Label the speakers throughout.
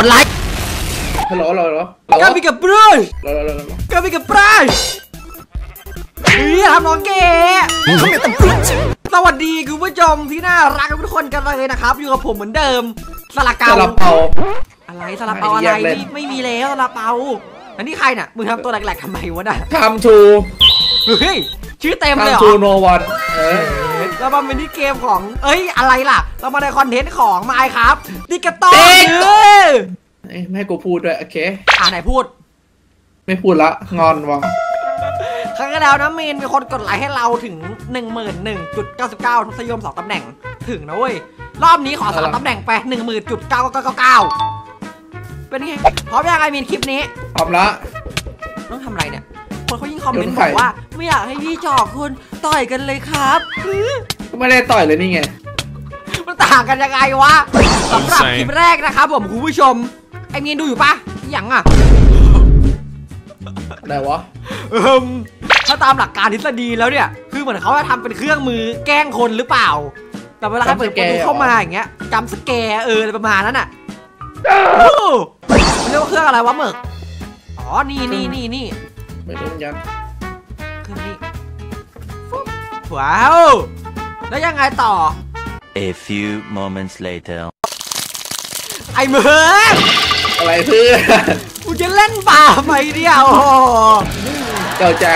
Speaker 1: ดไลค์
Speaker 2: ฮัลโหล
Speaker 1: กาบิกับปรุยกาบิกับปรุยนี่ทำน้องเก๋สวัสดีคุณผู้ชมที่น่ารักทุกคนกันเลยนะครับอยู่กับผมเหมือนเดิมซาลาเปาอะไรซาลาเปาอะไรนี่ไม่มีแล้วซาลาเปาอันนี้ใครน่ะมึงทำตัวแหลกๆทำไมวะน่ะ
Speaker 2: ทำทู
Speaker 1: เฮ้ยชื่อเต็มเลยเหรอ
Speaker 2: ทำทูโนวัน
Speaker 1: เรามาเป็นที่เกมของอะไรล่ะเรามาในคอนเทนต์ของไมค์ครับดิกระต้
Speaker 2: ไม่ให้กูพูดด้วยโอเค
Speaker 1: ไหนพูด
Speaker 2: ไม่พูดละงอนวะ
Speaker 1: ครั้งที่แล้วนะมีคนกดไลค์ให้เราถึง 11.99 ทศนิยม2ตำแหน่งถึงนะเว้ยรอบนี้ขอ3ตำแหน่งไป 10,999 เป็นไงพร้อมยังไงมีนคลิปนี้
Speaker 2: พร้อมละ
Speaker 1: ต้องทำอะไรเนี่ยคนเขายิ่งคอมเมนต์บอกว่าไม่อยากให้พี่จอกคุณต่อยกันเลยครับ
Speaker 2: ไม่ได้ต่อยเลยนี่ไง
Speaker 1: มันต่างกันยังไงวะสำหรับคลิปแรกนะครับผมคุณผู้ชมไอ้มีนดูอยู่ปะยังอ่ะ
Speaker 2: อะไรวะ
Speaker 1: ถ้าตามหลักการทฤษฎีแล้วเนี่ยคือเหมือนเขาจะทำเป็นเครื่องมือแกล้งคนหรือเปล่าแต่เวลาเขาเปิดประตูเข้ามาอย่างเงี้ยจำสแกร์อะไรประมาณนั้นอ่ะเรียกว่าเครื่องอะไรวะหมึกอ๋อนี่
Speaker 2: ไม่รู้ยัง
Speaker 1: เครื่องนี้ว้าวแล้วยังไงต่อ
Speaker 3: A few moments later
Speaker 1: ไอ้เมือง
Speaker 2: อะไรเพื่อน
Speaker 1: กูจะเล่นป่าไปเดียว
Speaker 2: เจ้าแจ๊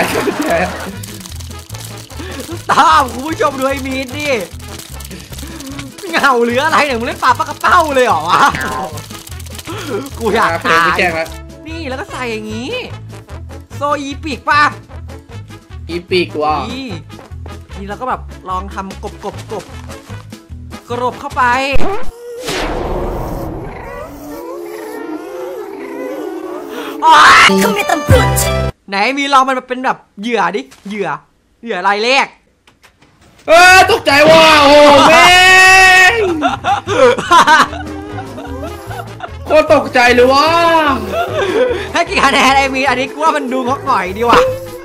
Speaker 1: ตามคุณผู้ชมดูไอ้มีดดิเงาหรืออะไรเนี่ยมึงเล่นป่าปลากระเป้าเลยเหรอวะกูอยากตายนี่แล้วก็ใส่อย่างงี้โซอีปีกป่ะ
Speaker 2: อีปีกว่ะ
Speaker 1: นี่เราก็แบบลองทำกรบเข้าไปไหนมีลองมันเป็นแบบเหยื่อดิเหยื่อรายแรก
Speaker 2: ตกใจว่ะโอ้แม่โคตรตกใจเลยว่ะ
Speaker 1: ให้กี่คะแนนไอ้มีอันนี้กูว่ามันดูงอกหน่อยดีว่ะ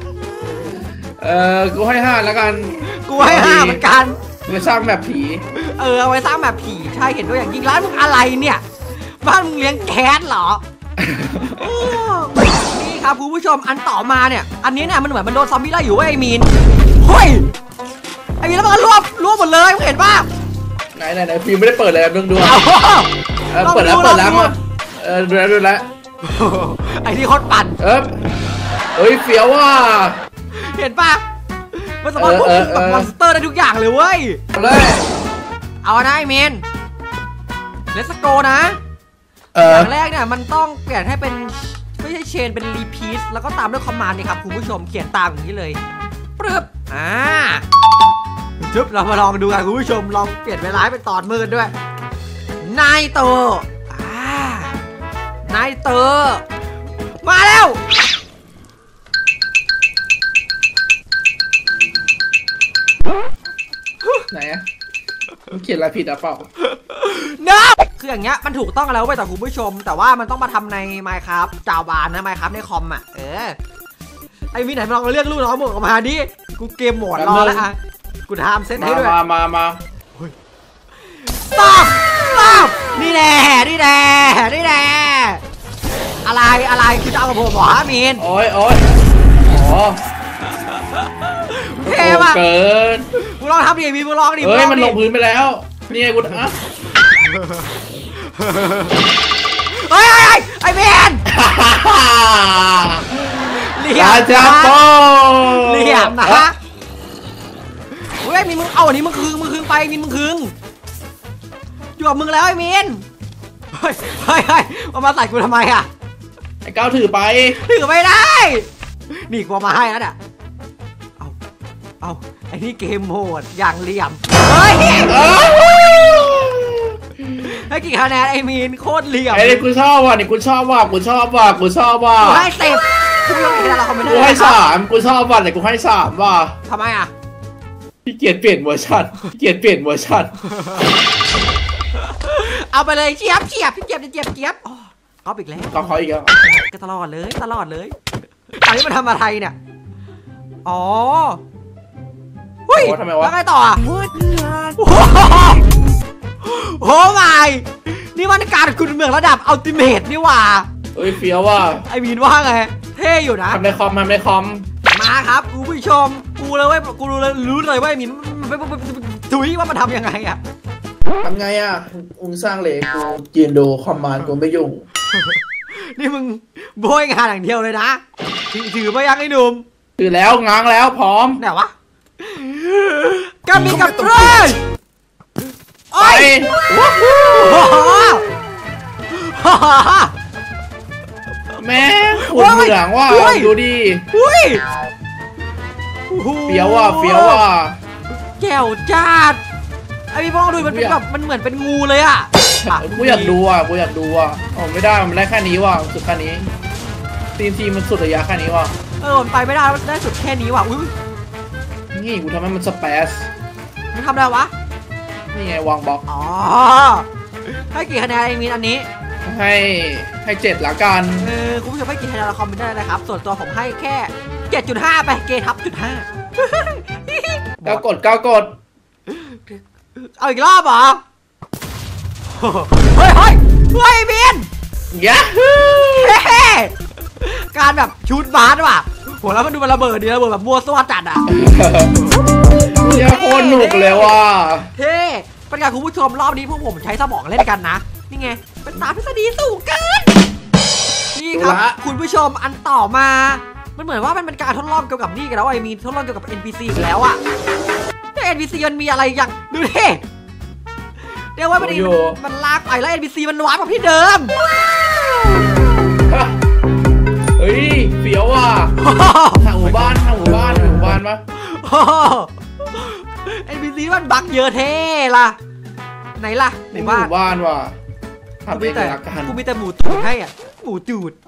Speaker 2: กูให้5แล้วกัน
Speaker 1: กูให้5เหมือนกัน
Speaker 2: ไปสร้างแบบผี
Speaker 1: เอาไว้สร้างแบบผีใช่เห็นด้วยอย่างยิ่งร้านมึงอะไรเนี่ยบ้านมึงเลี้ยงแก๊สเหรอนี่ครับคุณผู้ชมอันต่อมาเนี่ยอันนี้เนี่ยมันเหมือนมันโดนซอมบี้ไล่อยู่ไอ้มีนเฮ้ยไอ้มีนแล้วมันก็รวบหมดเลยมึงเห็นป่ะ
Speaker 2: ไหนฟิล์มไม่ได้เปิดเลยดูเปิดแล้วดูแล้ว
Speaker 1: ไอ้ที่โคตรปั่น
Speaker 2: เฮ้ยเฟี้ยวว่ะ
Speaker 1: เห็นป่ะมันสามารถควบคุมแบบมอนสเตอร์ได้ทุกอย่างเลยเว้ยเอานะไอ้มีนเลสโกนะอย่างแรกเนี่ยมันต้องเปลี่ยนให้เป็นไม่ใช่เชนเป็นรีพีทแล้วก็ตามด้วยคอมมานด์นี่ครับคุณผู้ชมเขียนตามอย่างนี้เลยปึ๊บจุ๊บเรามาลองดูกันคุณผู้ชมลองเปลี่ยนเวลาเป็นตอนมืดด้วยนายโตนายโตมาแล้ว
Speaker 2: ไหนอะเขียนอะไรผิดอะเปล่า
Speaker 1: คืออย่างเงี้ยมันถูกต้องแล้วไปแต่คุณผู้ชมแต่ว่ามันต้องมาทำใน Minecraft จาวบานนะ Minecraft ในคอมอ่ะไอ้มีไหนลองเรียกลูกน้องมึงออกมาดิกูเกมโหมดรอแล้วอะกูทำเซตให้ด้วย
Speaker 2: มา
Speaker 1: ตอบนี่แน่อะไรคือจะเอากับผมเหรอมีน
Speaker 2: โอ้ย
Speaker 1: เท่มากเกินมึงลองทำดิมีมึงลองดิ
Speaker 2: มันลงพื้นไปแล้วนี่ไงกู
Speaker 1: ไอ้เมนเหลี่ยมนะเฮ้ยมีมึงเอาอันนี้มึงคืนไปมีมึงคืนอยู่กับมึงแล้วไอ้เมนเฮ้ยมาใส่กูทำไมอะ
Speaker 2: ไอ้ก้าวถือ
Speaker 1: ไม่ได้นี่กูมาให้แล้วเนี่ยเอาไอ้นี่เกมโหมดอย่างเหลี่ยมให้กี่คะแนนไอ้มีนโคตรเหลี่ยม
Speaker 2: ไอ้กูชอบว่ะกูชอบว่ะกู
Speaker 1: ให้10กูยังเห็นอะไรคอมเมนต์
Speaker 2: กูให้3กูชอบว่ะแต่กูให้3ว่ะ
Speaker 1: ทำไมอ่ะ
Speaker 2: พี่เกียรเปลี่ยนเวอร์ชัน
Speaker 1: เอาไปเลยเจี๊ยบพี่เจี๊ยบก็อีกแล้ว
Speaker 2: ก็อีกแล้ว
Speaker 1: ก็ตลอดเลยตอนนี้มันทำอะไรเนี่ยอ๋อเฮ้ยแล้วไงต่อโอ้ไม่นนี่มันการขุดเหมืองระดับอัลติเมทนี่หว่า
Speaker 2: เฮ้ยเฟี้ยวว่ะ
Speaker 1: ไอมีนว่าไงเท่อยู่นะ
Speaker 2: ทำในคอม
Speaker 1: มาครับคุณผู้ชมกูเลยว่ากูรู้เลยว่าไอมีนถุยว่ามันทำยังไงอะ
Speaker 2: ทำไงอ่ะอุ้งสร้างเหล็กกูยืนดูคอมมานด์กูไม่ยุ่ง
Speaker 1: นี่มึงโบยงานอย่างเดียวเลยนะถือมายังไอ้หนุ่ม
Speaker 2: ถือแล้วง้างแล้วพร้อม
Speaker 1: ไหนวะกามีกับเพื่อน
Speaker 2: ไปว้าวแม่ขุดเหมืองว่ะดูดิเฟี้ยวว่ะ
Speaker 1: แก้วจ้าดไอ้พี่พ่อดูมันเป็นแบบมันเหมือนเป็นงูเลยอ่ะ
Speaker 2: กูอยากดูอ่ะโอ้ไม่ได้มันได้แค่นี้ว่ะสุดแค่นี้ทีมันสุดระยะแค่นี้ว่ะ
Speaker 1: มันไปไม่ได้มันได้สุดแค่นี้ว่ะอุ้ย
Speaker 2: นี่กูทำให้มันสเปซ
Speaker 1: มันทำอะไรวะ
Speaker 2: นี่ไงวางบล็อก
Speaker 1: อ๋อให้กี่คะแนนไอ้มีนอันนี้
Speaker 2: ให้7ละกัน
Speaker 1: คุณผู้ชมให้กี่คะแนนเราคอมเมนต์ได้นะครับส่วนตัวผมให้แค่ 7.5 ไปเกทับจุด5
Speaker 2: 9 กด
Speaker 1: เอาอีกรอบเหรอเฮ้ยมีน
Speaker 2: ยะ
Speaker 1: การแบบชูดบาสว่ะโหแล้วมันดูมันระเบิดดีระเบิดแบบมัวซั่วจัดอ่ะ
Speaker 2: ยาโคตรหนุกเลยว่ะ
Speaker 1: เท่เป็นการคุณผู้ชมรอบนี้พวกผมใช้สมองเล่นกันนะนี่ไงเป็นตาทฤษฎีสูงเกินนี่ครับคุณผู้ชมอันต่อมามันเหมือนว่ามันเป็นการทดลองเกี่ยวกับนี่กันแล้วไอ้มีทดลองเกี่ยวกับ NPC อีกแล้วอ่ะแต่ NPC มันมีอะไรอย่างดูดิเรียกว่ามันลากไปแล้ว NPC มันว้ามาที่เดิม
Speaker 2: เฮ้ยเฟี้ยวว่ะทางหมู่บ้านปะ
Speaker 1: NPC มันบักเยอะเท่ล่ะไหนล่ะ
Speaker 2: หมู่บ้านว่ะ
Speaker 1: กูมีแต่หมูตูดให้อ่ะหมูตูด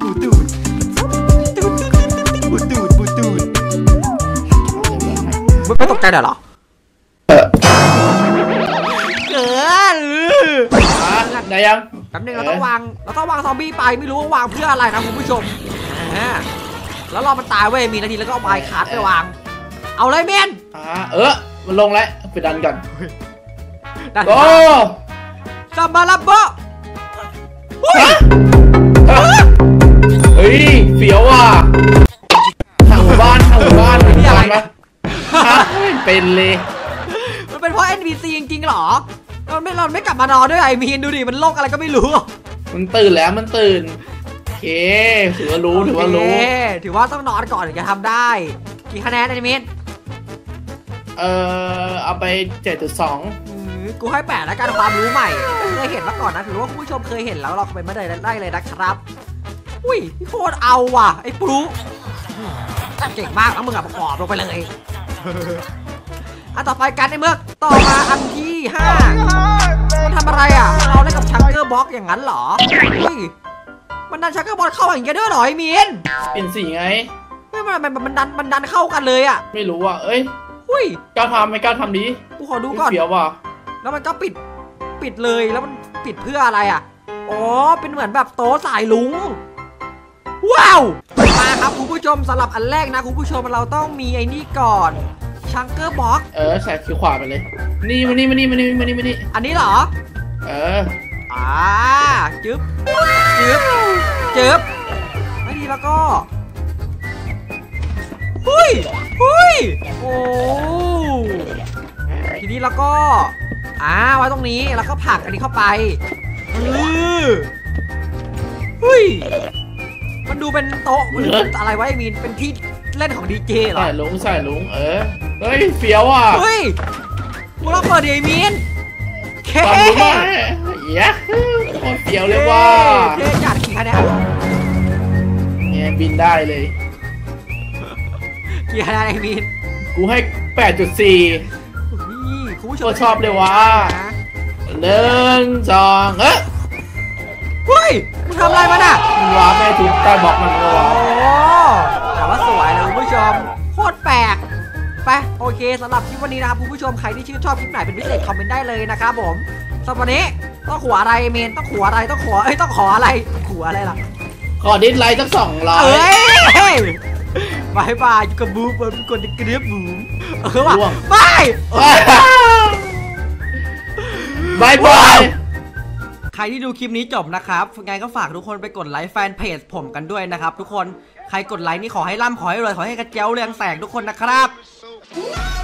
Speaker 1: ไม่ตกใจเหรอเกิน
Speaker 2: ได้ยัง
Speaker 1: แป๊บนึงเราต้องวางซอมบี้ไปไม่รู้ว่าวางเพื่ออะไรนะคุณผู้ชมแล้วรอมันตายเว้ยมีนาทีแล้วก็เอาไม้คัดไปวางเอาเลยเมน
Speaker 2: มันลงแล้วไปดันกัน
Speaker 1: โอ้ซัมบาลับโบ
Speaker 2: เฮ้ยเฟี้ยวว่ะทางหมู่บ้านนี่อะไรปะเป็นเลย
Speaker 1: มันเป็นเพราะ NPC จริงๆหรอเราไม่กลับมานอนด้วยไอ้มีนดูดิมันโลกอะไรก็ไม่รู้
Speaker 2: มันตื่นแล้วโอเคถือว่ารู้ถือ
Speaker 1: ว่าต้องนอนก่อนถึงจะทำได้กี่คะแนนไอ้มีน
Speaker 2: เอาไป 7.2
Speaker 1: กูให้8แล้วกันความรู้ใหม่เคยเห็นมาก่อนนะถือว่าคุณผู้ชมเคยเห็นแล้วเราคอมเมนต์มาได้เลยนะครับอุ้ยโคตรเอาว่ะไอ้ปลุเก่งมากนะมึงประกอบลงไปเลยอันต่อไปกันไอ้เมือกต่อมาอันที่5มันทำอะไรอ่ะเราได้กับชักเกอร์บ็อกอย่างนั้นเหรอมันดันชักเกอร์บ็อกเข้าอย่างเงี้ยด้วยหรอไอ้มีน
Speaker 2: เป็นสีไง
Speaker 1: ไม่มันดันเข้ากันเลยอ่ะ
Speaker 2: ไม่รู้อ่ะกล้าทำไม่กล้าทำดี
Speaker 1: กูขอดูก่อน
Speaker 2: เฟี้ยวว่ะ
Speaker 1: แล้วมันก็ปิดเลยแล้วมันปิดเพื่ออะไรอ่ะอ๋อเป็นเหมือนแบบโต๊ะสายลุงว้าวมาครับคุณผู้ชมสำหรับอันแรกนะคุณผู้ชมเราต้องมีไอ้นี่ก่อนชังเกอร์บ็อก
Speaker 2: ใส่คิวขวาไปเลยนี่มานี่
Speaker 1: อันนี้เหรอจึ๊บไม่ดีแล้วก็หุยโอ้ทีนี้แล้วก็ไว้ตรงนี้แล้วก็ผลักอันนี้เข้าไปมันดูเป็นโต๊ะอะไรวะไอ้มีนเป็นที่เล่นของดีเจเหรอ
Speaker 2: ใส่ลุงเฮ้ยเฟี้ยวอ่ะ
Speaker 1: กูลองเปิดดิไอ้มีน
Speaker 2: เคเฟี้ยวเลยว่า
Speaker 1: เท่จัดกี่คะแนน
Speaker 2: เนี่ยบินได้เลย
Speaker 1: กี่คะแนนไอ้มีน
Speaker 2: กูให้ 8.4
Speaker 1: คุณผู้ชม
Speaker 2: ชอบเลยว่ะ1 2
Speaker 1: มึงทำอะไรมันอ่ะ
Speaker 2: มันว้าแม่ทุบใต้บล็อกมันก็ว้า
Speaker 1: แต่ว่าสวยนะคุณผู้ชมโคตรแปลกไปโอเคสำหรับคลิปวันนี้นะครับคุณผู้ชมใครที่ชื่นชอบคลิปไหนเป็นพิเศษคอมเมนต์ได้เลยนะครับผมสำหรับวันนี้ต้องขออะไรเมนต้องขออะไรต้องขออะไรล่ะ
Speaker 2: ขอดิสไลค์สัก200
Speaker 1: บายอยู่กับบูมกดกระเดียบบูมว่ะบายใครที่ดูคลิปนี้จบนะครับไงก็ฝากทุกคนไปกดไลค์แฟนเพจผมกันด้วยนะครับทุกคนใครกดไลค์นี่ขอให้ร่ำขอให้รวยขอให้กระเจ้าเรืองแสงทุกคนนะครับ